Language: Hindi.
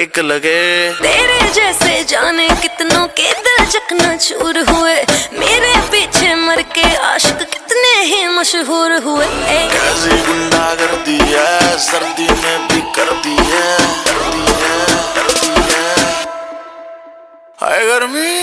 एक लगे। तेरे जैसे जाने कितनों के दिल चकनाचूर हुए, मेरे पीछे मर के आशिक कितने ही मशहूर हुए। कैसी गुंडा कर दी है, सर्दी में भी कर दी है, हाय गर्मी।